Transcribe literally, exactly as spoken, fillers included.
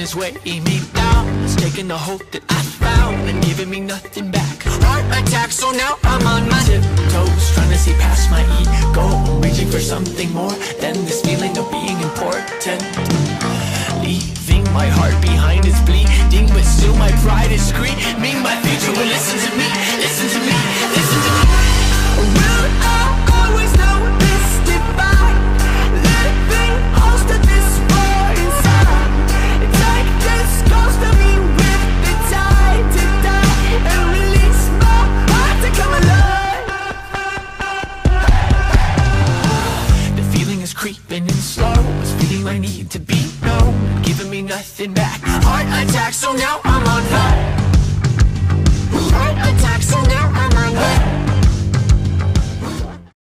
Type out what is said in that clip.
is weighing me down. It's taking the hope that I found and giving me nothing back. Heart attack, so now I'm on my tiptoes, trying to see past my ego, reaching for something more than this feeling of being important. Leaving my heart behind is bleeding, but still my pride is screaming. My future will listen to me, listen to me, listen to me. Will I always know this divine living host of this war inside? Take this ghost of me with the tide to die and release my heart to come alive. The feeling is creeping in slow, it's feeling I need to be known, giving me nothing back. Heart attack, so now I'm on